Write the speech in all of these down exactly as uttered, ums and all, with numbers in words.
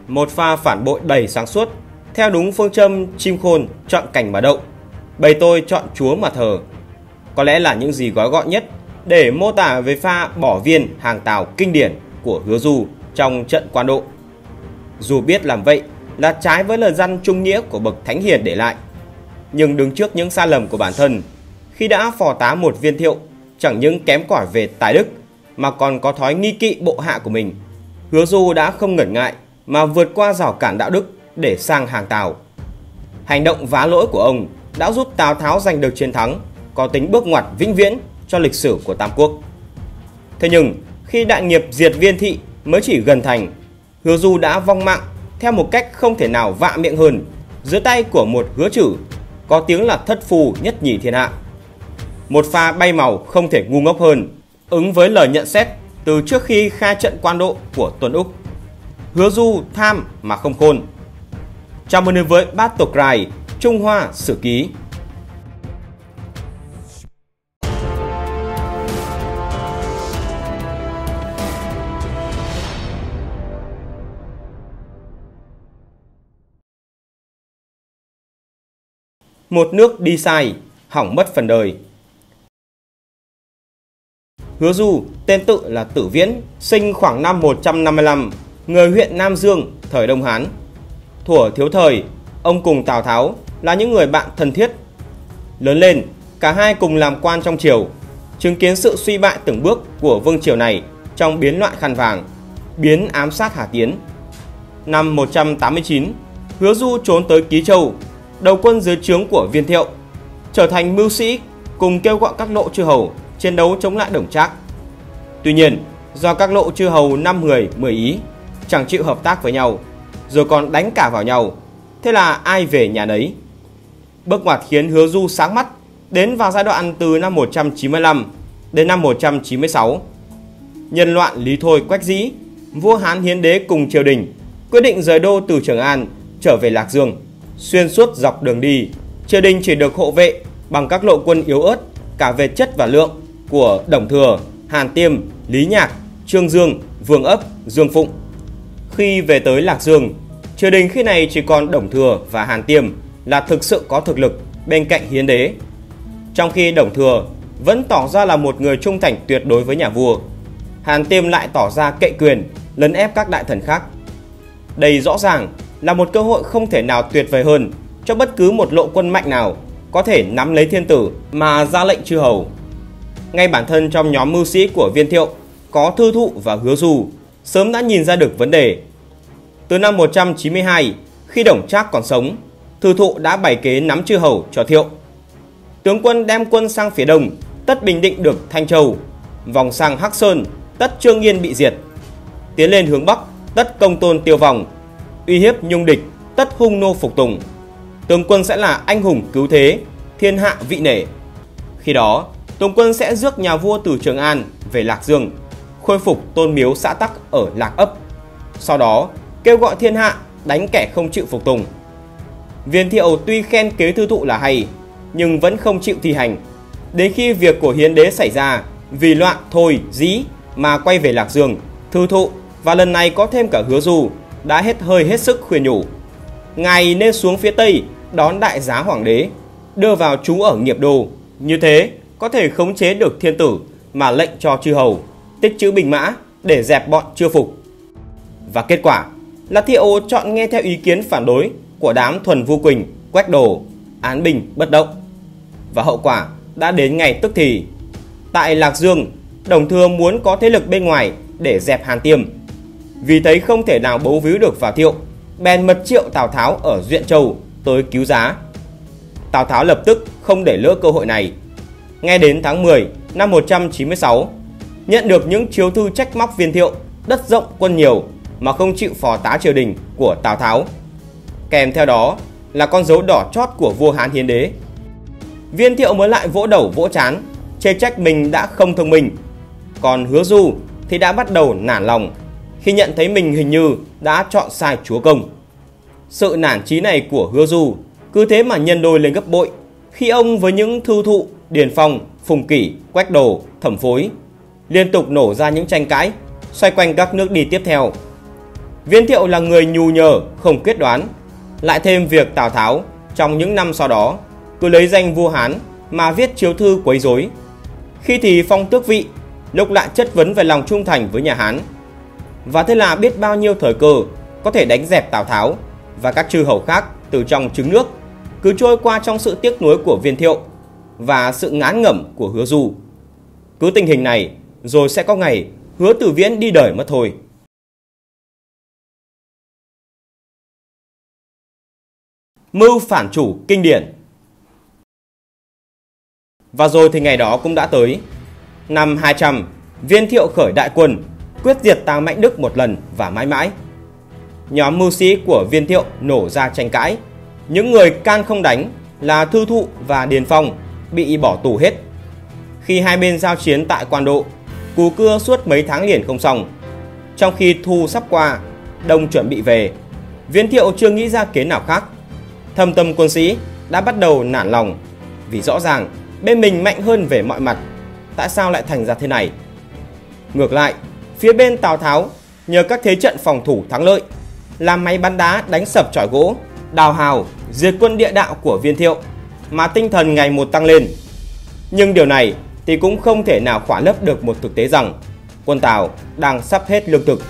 Một pha phản bội đầy sáng suốt, theo đúng phương châm chim khôn chọn cành mà đậu, bầy tôi chọn chúa mà thờ. Có lẽ là những gì gói gọn nhất để mô tả về pha bỏ viên hàng Tào kinh điển của Hứa Du trong trận Quan Độ. Dù biết làm vậy là trái với lời răn trung nghĩa của bậc thánh hiền để lại, nhưng đứng trước những sai lầm của bản thân, khi đã phò tá một Viên Thiệu chẳng những kém cỏi về tài đức mà còn có thói nghi kỵ bộ hạ của mình, Hứa Du đã không ngần ngại mà vượt qua rào cản đạo đức để sang hàng Tào. Hành động vá lỗi của ông đã giúp Tào Tháo giành được chiến thắng có tính bước ngoặt vĩnh viễn cho lịch sử của Tam Quốc. Thế nhưng khi đại nghiệp diệt Viên Thị mới chỉ gần thành, Hứa Du đã vong mạng theo một cách không thể nào vạ miệng hơn dưới tay của một Hứa Trử có tiếng là thất phù nhất nhì thiên hạ. Một pha bay màu không thể ngu ngốc hơn, ứng với lời nhận xét từ trước khi khai trận Quan Độ của Tuân Úc: Hứa Du tham mà không khôn. Chào mừng đến với Battle Cry Trung Hoa Sử Ký. Một nước đi sai, hỏng mất phần đời. Hứa Du, tên tự là Tử Viễn, sinh khoảng năm một trăm năm mươi lăm, người huyện Nam Dương, thời Đông Hán. Thuở thiếu thời, ông cùng Tào Tháo là những người bạn thân thiết. Lớn lên, cả hai cùng làm quan trong triều, chứng kiến sự suy bại từng bước của vương triều này trong biến loạn khăn vàng, biến ám sát Hà Tiến. Năm một trăm tám mươi chín, Hứa Du trốn tới Ký Châu, đầu quân dưới trướng của Viên Thiệu, trở thành mưu sĩ cùng kêu gọi các lộ chư hầu chiến đấu chống lại Đổng Trác. Tuy nhiên, do các lộ chư hầu năm người mười ý chẳng chịu hợp tác với nhau, rồi còn đánh cả vào nhau, thế là ai về nhà nấy. Bước ngoặt khiến Hứa Du sáng mắt đến vào giai đoạn từ năm một trăm chín mươi lăm đến năm một trăm chín mươi sáu. Nhân loạn Lý Thôi Quách Dĩ, vua Hán Hiến Đế cùng triều đình quyết định rời đô từ Trường An trở về Lạc Dương. Xuyên suốt dọc đường đi, triều đình chỉ được hộ vệ bằng các lộ quân yếu ớt cả về chất và lượng của Đồng Thừa, Hàn Tiêm, Lý Nhạc, Trương Dương, Vương Ấp, Dương Phụng. Khi về tới Lạc Dương, triều đình khi này chỉ còn Đồng Thừa và Hàn Tiêm là thực sự có thực lực bên cạnh Hiến Đế, trong khi Đồng Thừa vẫn tỏ ra là một người trung thành tuyệt đối với nhà vua. Hàn Tiêm lại tỏ ra cậy quyền, lấn ép các đại thần khác. Đây rõ ràng là một cơ hội không thể nào tuyệt vời hơn cho bất cứ một lộ quân mạnh nào có thể nắm lấy thiên tử mà ra lệnh chư hầu. Ngay bản thân trong nhóm mưu sĩ của Viên Thiệu có Thư Thụ và Hứa Du sớm đã nhìn ra được vấn đề. Từ năm một trăm chín mươi hai, khi Đổng Trác còn sống, Thư Thụ đã bày kế nắm chư hầu cho Thiệu. Tướng quân đem quân sang phía đông, tất bình định được Thanh Châu; vòng sang Hắc Sơn, tất Trương Yên bị diệt; tiến lên hướng bắc, tất Công Tôn tiêu vong; uy hiếp nhung địch, tất hung nô phục tùng. Tướng quân sẽ là anh hùng cứu thế, thiên hạ vị nể. Khi đó, tướng quân sẽ rước nhà vua từ Trường An về Lạc Dương, khôi phục tôn miếu xã tắc ở Lạc Ấp. Sau đó, kêu gọi thiên hạ đánh kẻ không chịu phục tùng. Viên Thiệu tuy khen kế Thư Thụ là hay, nhưng vẫn không chịu thi hành. Đến khi việc của Hiến Đế xảy ra vì loạn Thôi Dĩ mà quay về Lạc Dương, Thư Thụ và lần này có thêm cả Hứa Du đã hết hơi hết sức khuyên nhủ: ngài nên xuống phía Tây đón đại giá hoàng đế, đưa vào trú ở Nghiệp Đô, như thế có thể khống chế được thiên tử mà lệnh cho chư hầu tích trữ binh mã để dẹp bọn chưa phục. Và kết quả là Thiệu chọn nghe theo ý kiến phản đối của đám Thuần Vu Quỳnh, Quách Đồ, án binh bất động. Và hậu quả đã đến ngày tức thì. Tại Lạc Dương, Đồng Thừa muốn có thế lực bên ngoài để dẹp Hàn Tiêm. Vì thấy không thể nào bấu víu được vào Thiệu, bèn mật triệu Tào Tháo ở Duyện Châu tới cứu giá. Tào Tháo lập tức không để lỡ cơ hội này. Ngay đến tháng mười năm một trăm chín mươi sáu, nhận được những chiếu thư trách móc Viên Thiệu đất rộng quân nhiều mà không chịu phò tá triều đình của Tào Tháo. Kèm theo đó là con dấu đỏ chót của vua Hán Hiến Đế. Viên Thiệu mới lại vỗ đầu vỗ trán, chê trách mình đã không thông minh. Còn Hứa Du thì đã bắt đầu nản lòng khi nhận thấy mình hình như đã chọn sai chúa công. Sự nản chí này của Hứa Du cứ thế mà nhân đôi lên gấp bội khi ông với những Thư Thụ, Điền Phong, Phùng Kỷ, Quách Đồ, Thẩm Phối liên tục nổ ra những tranh cãi xoay quanh các nước đi tiếp theo. Viên Thiệu là người nhù nhờ, không quyết đoán. Lại thêm việc Tào Tháo trong những năm sau đó cứ lấy danh vua Hán mà viết chiếu thư quấy rối. Khi thì phong tước vị, lúc lại chất vấn về lòng trung thành với nhà Hán. Và thế là biết bao nhiêu thời cơ có thể đánh dẹp Tào Tháo và các chư hầu khác từ trong trứng nước cứ trôi qua trong sự tiếc nuối của Viên Thiệu và sự ngán ngẩm của Hứa Du. Cứ tình hình này rồi sẽ có ngày Hứa Tử Viễn đi đời mất thôi. Mưu phản chủ kinh điển. Và rồi thì ngày đó cũng đã tới. Năm hai trăm, Viên Thiệu khởi đại quân, quyết diệt Tào Mạnh Đức một lần và mãi mãi. Nhóm mưu sĩ của Viên Thiệu nổ ra tranh cãi. Những người can không đánh là Thư Thụ và Điền Phong bị bỏ tù hết. Khi hai bên giao chiến tại Quan Độ, cù cưa suốt mấy tháng liền không xong. Trong khi thu sắp qua, đông chuẩn bị về, Viên Thiệu chưa nghĩ ra kế nào khác. Thâm tâm quân sĩ đã bắt đầu nản lòng, vì rõ ràng bên mình mạnh hơn về mọi mặt. Tại sao lại thành ra thế này? Ngược lại, phía bên Tào Tháo nhờ các thế trận phòng thủ thắng lợi, làm máy bắn đá đánh sập chòi gỗ, đào hào, diệt quân địa đạo của Viên Thiệu, mà tinh thần ngày một tăng lên. Nhưng điều này thì cũng không thể nào khỏa lấp được một thực tế rằng quân Tào đang sắp hết lương thực.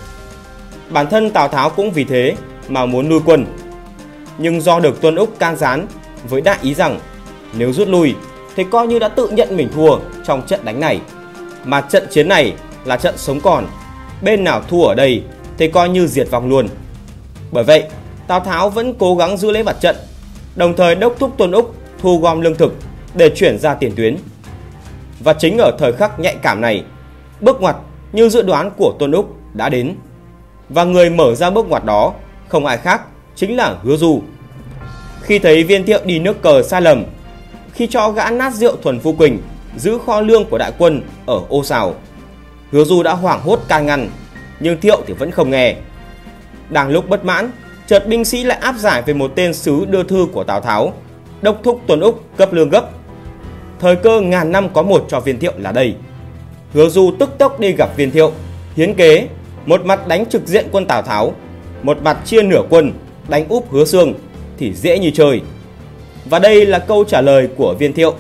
Bản thân Tào Tháo cũng vì thế mà muốn lui quân. Nhưng do được Tuân Úc can gián với đại ý rằng nếu rút lui thì coi như đã tự nhận mình thua trong trận đánh này, mà trận chiến này là trận sống còn, bên nào thua ở đây thì coi như diệt vong luôn. Bởi vậy Tào Tháo vẫn cố gắng giữ lấy mặt trận, đồng thời đốc thúc Tuân Úc thu gom lương thực để chuyển ra tiền tuyến. Và chính ở thời khắc nhạy cảm này, bước ngoặt như dự đoán của Tuân Úc đã đến. Và người mở ra bước ngoặt đó không ai khác chính là Hứa Du. Khi thấy Viên Thiệu đi nước cờ sai lầm, khi cho gã nát rượu Thuần Phu Quỳnh giữ kho lương của đại quân ở Ô Sào, Hứa Du đã hoảng hốt can ngăn, nhưng Thiệu thì vẫn không nghe. Đang lúc bất mãn, chợt binh sĩ lại áp giải về một tên sứ đưa thư của Tào Tháo, đốc thúc Tuân Úc cấp lương gấp. Thời cơ ngàn năm có một cho Viên Thiệu là đây. Hứa Du tức tốc đi gặp Viên Thiệu, hiến kế, một mặt đánh trực diện quân Tào Tháo, một mặt chia nửa quân đánh úp Hứa Xương thì dễ như chơi. Và đây là câu trả lời của Viên Thiệu: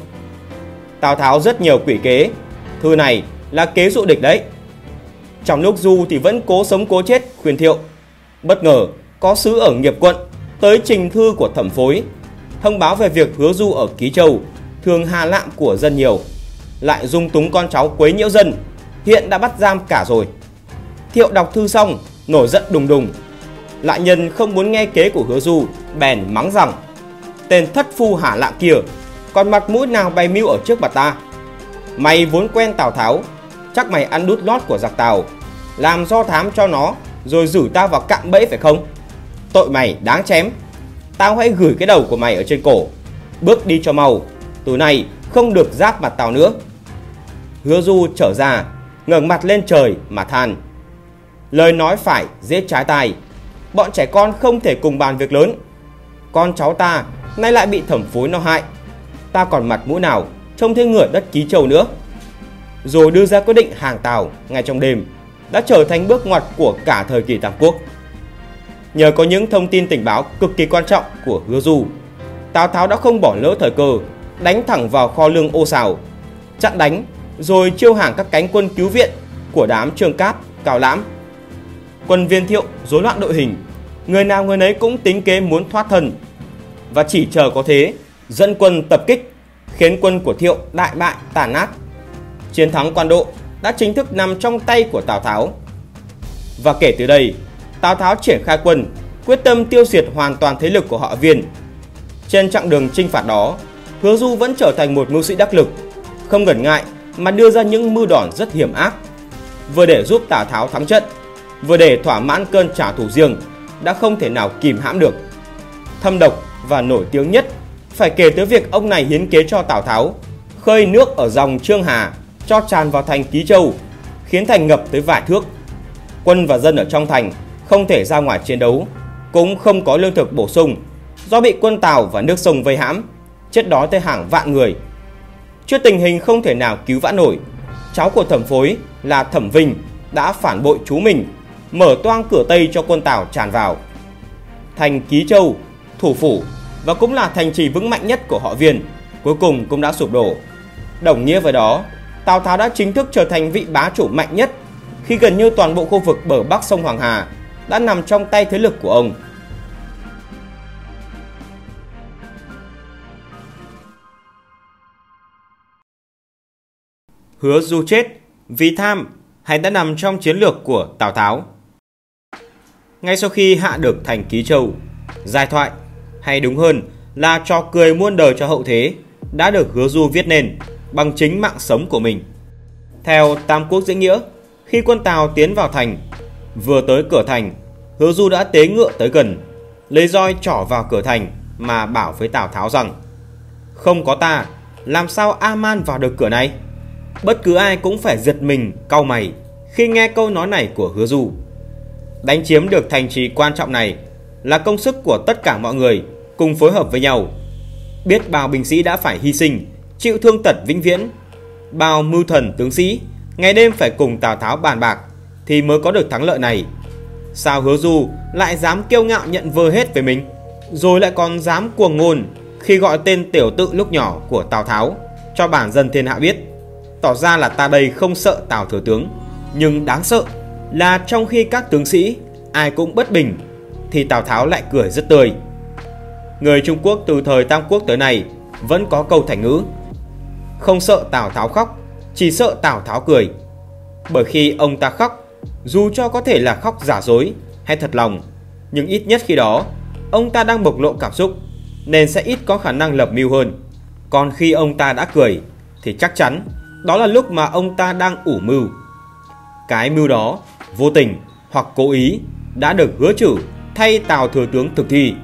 Tào Tháo rất nhiều quỷ kế, thư này là kế dụ địch đấy. Trong lúc Du thì vẫn cố sống cố chết khuyên Thiệu, bất ngờ có sứ ở Nghiệp quận tới trình thư của Thẩm Phối, thông báo về việc Hứa Du ở Ký Châu thường hà lạm của dân nhiều, lại dung túng con cháu quấy nhiễu dân, hiện đã bắt giam cả rồi. Thiệu đọc thư xong nổi giận đùng đùng, lại nhân không muốn nghe kế của Hứa Du, bèn mắng rằng: tên thất phu hả lạm kia, còn mặt mũi nào bày mưu ở trước mặt ta? Mày vốn quen Tào Tháo, chắc mày ăn đút lót của giặc Tào, làm do thám cho nó rồi rủ tao vào cạm bẫy phải không? Tội mày đáng chém. Tao hãy gửi cái đầu của mày ở trên cổ, bước đi cho mau, từ nay không được giáp mặt tao nữa. Hứa Du trở ra, ngẩng mặt lên trời mà than: lời nói phải dễ trái tai, bọn trẻ con không thể cùng bàn việc lớn. Con cháu ta nay lại bị Thẩm Phối nó hại, ta còn mặt mũi nào trông thấy ngửa đất Ký Châu nữa. Rồi đưa ra quyết định hàng Tào ngay trong đêm, đã trở thành bước ngoặt của cả thời kỳ Tam Quốc. Nhờ có những thông tin tình báo cực kỳ quan trọng của Hứa Du, Tào Tháo đã không bỏ lỡ thời cơ, đánh thẳng vào kho lương Ô Sào, chặn đánh rồi chiêu hàng các cánh quân cứu viện của đám Trương Cáp, Cao Lãm. Quân Viên Thiệu rối loạn đội hình, người nào người nấy cũng tính kế muốn thoát thân, và chỉ chờ có thế dẫn quân tập kích, khiến quân của Thiệu đại bại tàn nát. Chiến thắng Quan Độ đã chính thức nằm trong tay của Tào Tháo. Và kể từ đây, Tào Tháo triển khai quân, quyết tâm tiêu diệt hoàn toàn thế lực của họ Viên. Trên chặng đường chinh phạt đó, Hứa Du vẫn trở thành một mưu sĩ đắc lực, không ngần ngại mà đưa ra những mưu đòn rất hiểm ác, vừa để giúp Tào Tháo thắng trận, vừa để thỏa mãn cơn trả thù riêng đã không thể nào kìm hãm được. Thâm độc và nổi tiếng nhất phải kể tới việc ông này hiến kế cho Tào Tháo khơi nước ở dòng Trương Hà cho tràn vào thành Ký Châu, khiến thành ngập tới vài thước. Quân và dân ở trong thành không thể ra ngoài chiến đấu, cũng không có lương thực bổ sung do bị quân Tào và nước sông vây hãm, chết đói tới hàng vạn người. Trước tình hình không thể nào cứu vãn nổi, cháu của Thẩm Phối là Thẩm Vinh đã phản bội chú mình, mở toang cửa Tây cho quân Tào tràn vào. Thành Ký Châu, thủ phủ và cũng là thành trì vững mạnh nhất của họ Viên, cuối cùng cũng đã sụp đổ. Đồng nghĩa với đó, Tào Tháo đã chính thức trở thành vị bá chủ mạnh nhất, khi gần như toàn bộ khu vực bờ bắc sông Hoàng Hà đã nằm trong tay thế lực của ông. Hứa Du chết vì tham hay đã nằm trong chiến lược của Tào Tháo? Ngay sau khi hạ được thành Ký Châu, giai thoại, hay đúng hơn là trò cười muôn đời cho hậu thế, đã được Hứa Du viết nên bằng chính mạng sống của mình. Theo Tam Quốc Diễn Nghĩa, khi quân Tào tiến vào thành, vừa tới cửa thành, Hứa Du đã tế ngựa tới gần, lấy roi trỏ vào cửa thành mà bảo với Tào Tháo rằng: không có ta, làm sao A-man vào được cửa này? Bất cứ ai cũng phải giật mình cau mày khi nghe câu nói này của Hứa Du. Đánh chiếm được thành trì quan trọng này là công sức của tất cả mọi người cùng phối hợp với nhau. Biết bao binh sĩ đã phải hy sinh, chịu thương tật vĩnh viễn, bao mưu thần tướng sĩ ngày đêm phải cùng Tào Tháo bàn bạc thì mới có được thắng lợi này. Sao Hứa Du lại dám kiêu ngạo nhận vơ hết về mình, rồi lại còn dám cuồng ngôn khi gọi tên tiểu tự lúc nhỏ của Tào Tháo cho bản dân thiên hạ biết, tỏ ra là ta đây không sợ Tào thừa tướng. Nhưng đáng sợ là trong khi các tướng sĩ ai cũng bất bình thì Tào Tháo lại cười rất tươi. Người Trung Quốc từ thời Tam Quốc tới nay vẫn có câu thành ngữ: không sợ Tào Tháo khóc, chỉ sợ Tào Tháo cười. Bởi khi ông ta khóc, dù cho có thể là khóc giả dối hay thật lòng, nhưng ít nhất khi đó ông ta đang bộc lộ cảm xúc, nên sẽ ít có khả năng lập mưu hơn. Còn khi ông ta đã cười thì chắc chắn đó là lúc mà ông ta đang ủ mưu. Cái mưu đó vô tình hoặc cố ý đã được Hứa Chử thay Tào thừa tướng thực thi.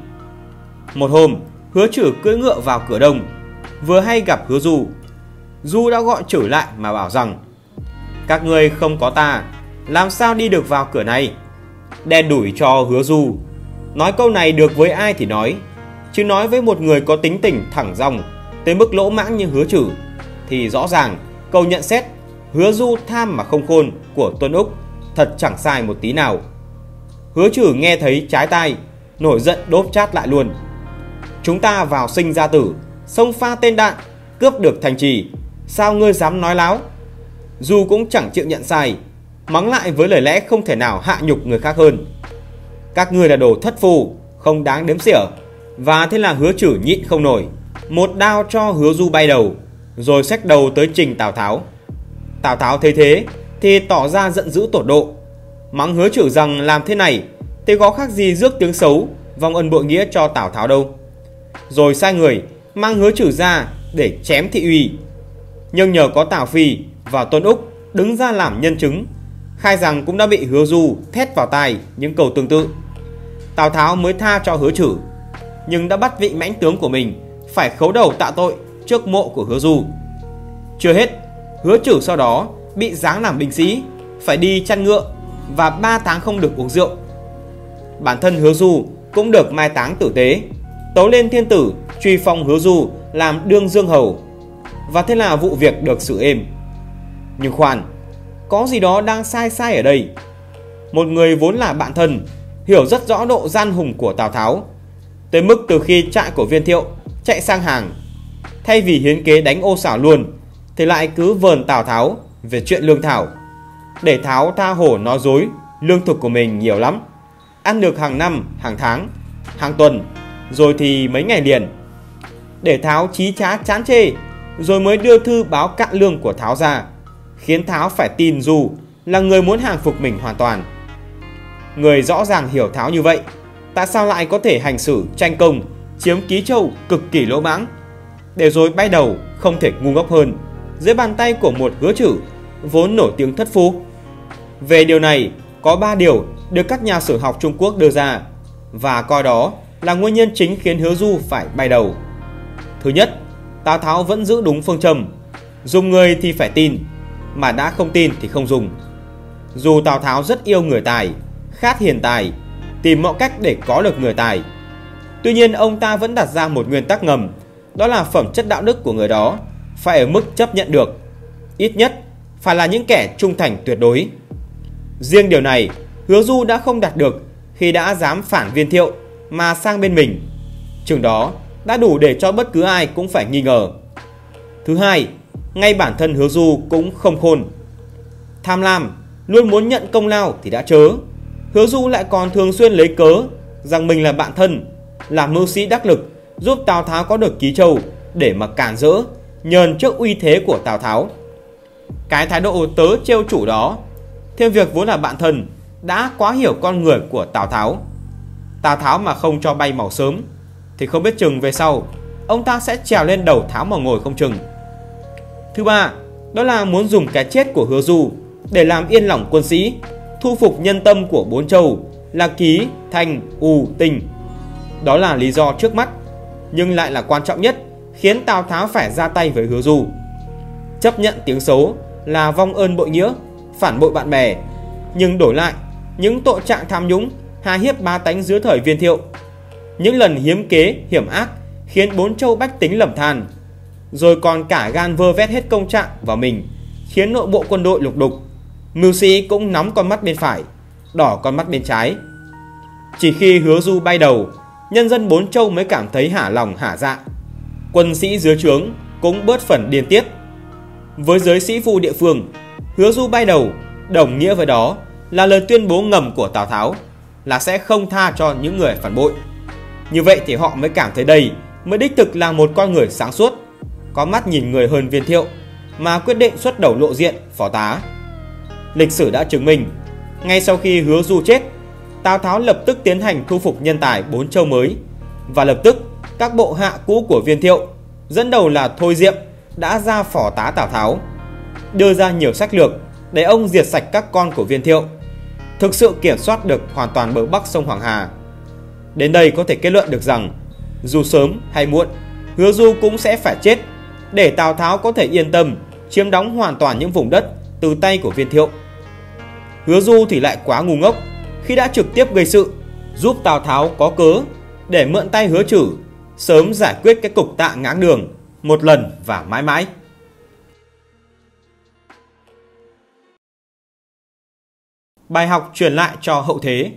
Một hôm, Hứa Chử cưỡi ngựa vào cửa Đông, vừa hay gặp Hứa Du. Du đã gọi Chử lại mà bảo rằng: các ngươi không có ta, làm sao đi được vào cửa này? Đen đủi cho Hứa Du. Nói câu này được với ai thì nói, chứ nói với một người có tính tình thẳng dong tới mức lỗ mãng như Hứa Chử thì rõ ràng câu nhận xét Hứa Du tham mà không khôn của Tuân Úc thật chẳng sai một tí nào. Hứa Chử nghe thấy trái tai, nổi giận đốp chát lại luôn: chúng ta vào sinh ra tử, xông pha tên đạn, cướp được thành trì, sao ngươi dám nói láo? Du cũng chẳng chịu nhận sai, mắng lại với lời lẽ không thể nào hạ nhục người khác hơn: các ngươi là đồ thất phu, không đáng đếm xỉa. Và thế là Hứa Chử nhịn không nổi, một đao cho Hứa Du bay đầu, rồi xách đầu tới trình Tào Tháo. Tào Tháo thấy thế thì tỏ ra giận dữ tột độ, mắng Hứa Chử rằng làm thế này thì có khác gì rước tiếng xấu, vong ân bội nghĩa cho Tào Tháo đâu. Rồi sai người mang Hứa Chử ra để chém thị uy. Nhưng nhờ có Tào Phi và Tuân Úc đứng ra làm nhân chứng, khai rằng cũng đã bị Hứa Du thét vào tai những câu tương tự, Tào Tháo mới tha cho Hứa Chử, nhưng đã bắt vị mãnh tướng của mình phải khấu đầu tạ tội trước mộ của Hứa Du. Chưa hết, Hứa Chử sau đó bị giáng làm binh sĩ, phải đi chăn ngựa và ba tháng không được uống rượu. Bản thân Hứa Du cũng được mai táng tử tế, tấu lên thiên tử truy phong Hứa Du làm đương dương hầu, và thế là vụ việc được xử êm. Nhưng khoan, có gì đó đang sai sai ở đây. Một người vốn là bạn thân, hiểu rất rõ độ gian hùng của Tào Tháo, tới mức từ khi trại của Viên Thiệu chạy sang hàng, thay vì hiến kế đánh ô xảo luôn thì lại cứ vờn Tào Tháo về chuyện lương thảo, để Tháo tha hổ nói dối lương thực của mình nhiều lắm, ăn được hàng năm, hàng tháng, hàng tuần, rồi thì mấy ngày liền, để Tháo chí trá chán chê, rồi mới đưa thư báo cạn lương của Tháo ra, khiến Tháo phải tin Du là người muốn hàng phục mình hoàn toàn. Người rõ ràng hiểu Tháo như vậy, tại sao lại có thể hành xử tranh công chiếm Ký Châu cực kỳ lỗ mãng, để rồi bay đầu không thể ngu ngốc hơn dưới bàn tay của một Hứa Chử vốn nổi tiếng thất phu? Về điều này, có ba điều được các nhà sử học Trung Quốc đưa ra, và coi đó là nguyên nhân chính khiến Hứa Du phải bay đầu. Thứ nhất, Tào Tháo vẫn giữ đúng phương châm dùng người thì phải tin, mà đã không tin thì không dùng. Dù Tào Tháo rất yêu người tài, khát hiền tài, tìm mọi cách để có được người tài, tuy nhiên ông ta vẫn đặt ra một nguyên tắc ngầm, đó là phẩm chất đạo đức của người đó phải ở mức chấp nhận được, ít nhất phải là những kẻ trung thành tuyệt đối. Riêng điều này, Hứa Du đã không đạt được khi đã dám phản Viên Thiệu mà sang bên mình. Chừng đó đã đủ để cho bất cứ ai cũng phải nghi ngờ. Thứ hai, ngay bản thân Hứa Du cũng không khôn. Tham lam, luôn muốn nhận công lao thì đã chớ. Hứa Du lại còn thường xuyên lấy cớ rằng mình là bạn thân, là mưu sĩ đắc lực, giúp Tào Tháo có được Ký Châu để mà cản rỡ, nhờn trước uy thế của Tào Tháo. Cái thái độ tớ trêu chủ đó, thêm việc vốn là bạn thân, đã quá hiểu con người của Tào Tháo. Tào Tháo mà không cho bay màu sớm thì không biết chừng về sau ông ta sẽ trèo lên đầu Tháo mà ngồi không chừng. Thứ ba, đó là muốn dùng cái chết của Hứa Du để làm yên lòng quân sĩ, thu phục nhân tâm của bốn châu là Ký, Thanh, U, Tinh. Đó là lý do trước mắt, nhưng lại là quan trọng nhất, khiến Tào Tháo phải ra tay với Hứa Du. Chấp nhận tiếng xấu là vong ơn bội nghĩa, phản bội bạn bè, nhưng đổi lại những tội trạng tham nhũng, hà hiếp bá tánh dưới thời Viên Thiệu, những lần hiếm kế, hiểm ác khiến bốn châu bách tính lầm than, rồi còn cả gan vơ vét hết công trạng vào mình, khiến nội bộ quân đội lục đục, mưu sĩ cũng nóng con mắt bên phải, đỏ con mắt bên trái. Chỉ khi Hứa Du bay đầu, nhân dân bốn châu mới cảm thấy hả lòng hả dạ. Quân sĩ dưới trướng cũng bớt phần điên tiết. Với giới sĩ phu địa phương, Hứa Du bay đầu đồng nghĩa với đó là lời tuyên bố ngầm của Tào Tháo là sẽ không tha cho những người phản bội. Như vậy thì họ mới cảm thấy đây mới đích thực là một con người sáng suốt, có mắt nhìn người hơn Viên Thiệu, mà quyết định xuất đầu lộ diện phó tá. Lịch sử đã chứng minh, ngay sau khi Hứa Du chết, Tào Tháo lập tức tiến hành thu phục nhân tài bốn châu mới, và lập tức các bộ hạ cũ của Viên Thiệu, dẫn đầu là Thôi Diệm, đã ra phò tá Tào Tháo, đưa ra nhiều sách lược để ông diệt sạch các con của Viên Thiệu, thực sự kiểm soát được hoàn toàn bờ bắc sông Hoàng Hà. Đến đây có thể kết luận được rằng, dù sớm hay muộn, Hứa Du cũng sẽ phải chết, để Tào Tháo có thể yên tâm chiếm đóng hoàn toàn những vùng đất từ tay của Viên Thiệu. Hứa Du thì lại quá ngu ngốc khi đã trực tiếp gây sự, giúp Tào Tháo có cớ để mượn tay Hứa Trử sớm giải quyết cái cục tạ ngáng đường một lần và mãi mãi. Bài học truyền lại cho hậu thế.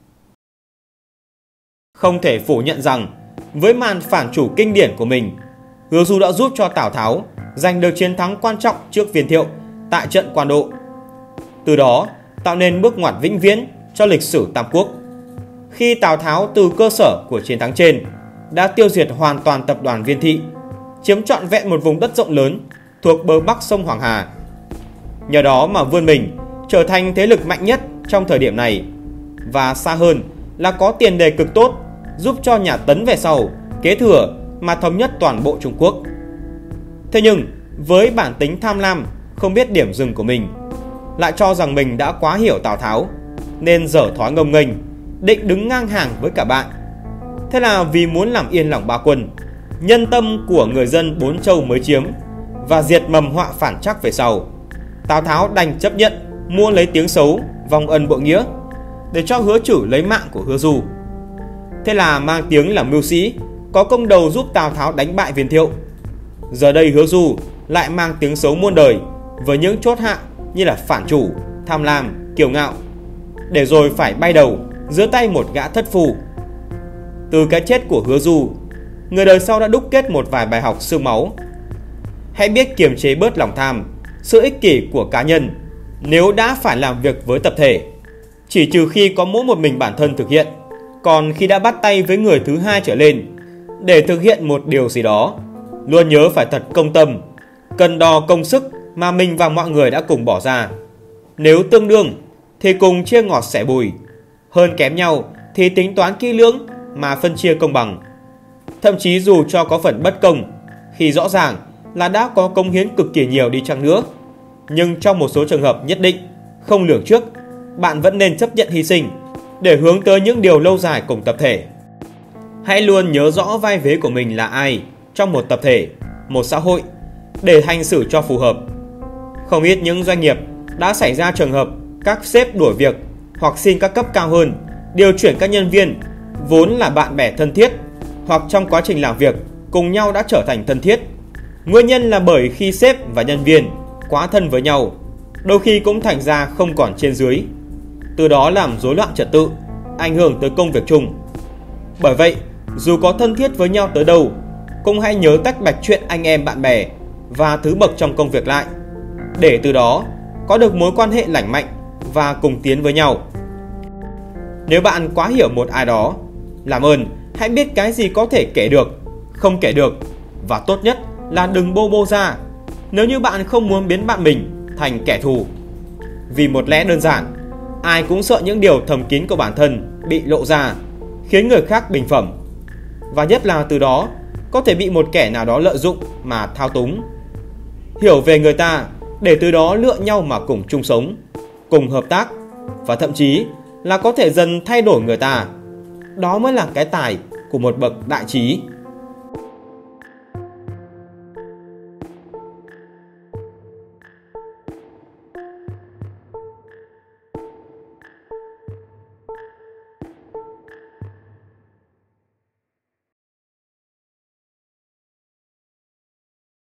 Không thể phủ nhận rằng, với màn phản chủ kinh điển của mình, Hứa Du đã giúp cho Tào Tháo giành được chiến thắng quan trọng trước Viên Thiệu tại trận Quan Độ. Từ đó tạo nên bước ngoặt vĩnh viễn cho lịch sử Tam Quốc, khi Tào Tháo từ cơ sở của chiến thắng trên đã tiêu diệt hoàn toàn tập đoàn Viên Thị, chiếm trọn vẹn một vùng đất rộng lớn thuộc bờ bắc sông Hoàng Hà. Nhờ đó mà vươn mình trở thành thế lực mạnh nhất trong thời điểm này, và xa hơn là có tiền đề cực tốt giúp cho nhà Tấn về sau kế thừa mà thống nhất toàn bộ Trung Quốc. Thế nhưng với bản tính tham lam, không biết điểm dừng của mình, lại cho rằng mình đã quá hiểu Tào Tháo, nên dở thói ngông nghênh, định đứng ngang hàng với cả bạn. Thế là vì muốn làm yên lòng ba quân, nhân tâm của người dân bốn châu mới chiếm, và diệt mầm họa phản trắc về sau, Tào Tháo đành chấp nhận mua lấy tiếng xấu, vong ân bội nghĩa, để cho Hứa Trử lấy mạng của Hứa Du. Thế là mang tiếng là mưu sĩ, có công đầu giúp Tào Tháo đánh bại Viên Thiệu. Giờ đây Hứa Du lại mang tiếng xấu muôn đời với những chốt hạ như là phản chủ, tham lam, kiêu ngạo, để rồi phải bay đầu giữa tay một gã thất phu. Từ cái chết của Hứa Du, người đời sau đã đúc kết một vài bài học xương máu. Hãy biết kiềm chế bớt lòng tham, sự ích kỷ của cá nhân nếu đã phải làm việc với tập thể, chỉ trừ khi có mỗi một mình bản thân thực hiện. Còn khi đã bắt tay với người thứ hai trở lên để thực hiện một điều gì đó, luôn nhớ phải thật công tâm, cân đo công sức mà mình và mọi người đã cùng bỏ ra. Nếu tương đương thì cùng chia ngọt sẻ bùi, hơn kém nhau thì tính toán kỹ lưỡng mà phân chia công bằng. Thậm chí dù cho có phần bất công, khi rõ ràng là đã có công hiến cực kỳ nhiều đi chăng nữa, nhưng trong một số trường hợp nhất định, không lường trước, bạn vẫn nên chấp nhận hy sinh để hướng tới những điều lâu dài cùng tập thể. Hãy luôn nhớ rõ vai vế của mình là ai trong một tập thể, một xã hội, để hành xử cho phù hợp. Không ít những doanh nghiệp đã xảy ra trường hợp các sếp đuổi việc hoặc xin các cấp cao hơn điều chuyển các nhân viên vốn là bạn bè thân thiết, hoặc trong quá trình làm việc cùng nhau đã trở thành thân thiết. Nguyên nhân là bởi khi sếp và nhân viên quá thân với nhau, đôi khi cũng thành ra không còn trên dưới. từ đó làm rối loạn trật tự, ảnh hưởng tới công việc chung. Bởi vậy, dù có thân thiết với nhau tới đâu, cũng hãy nhớ tách bạch chuyện anh em bạn bè và thứ bậc trong công việc lại, để từ đó có được mối quan hệ lành mạnh và cùng tiến với nhau. Nếu bạn quá hiểu một ai đó, làm ơn hãy biết cái gì có thể kể được, không kể được, và tốt nhất là đừng bô bô ra nếu như bạn không muốn biến bạn mình thành kẻ thù. Vì một lẽ đơn giản, ai cũng sợ những điều thầm kín của bản thân bị lộ ra, khiến người khác bình phẩm, và nhất là từ đó có thể bị một kẻ nào đó lợi dụng mà thao túng. Hiểu về người ta để từ đó lựa nhau mà cùng chung sống, cùng hợp tác, và thậm chí là có thể dần thay đổi người ta. Đó mới là cái tài của một bậc đại trí.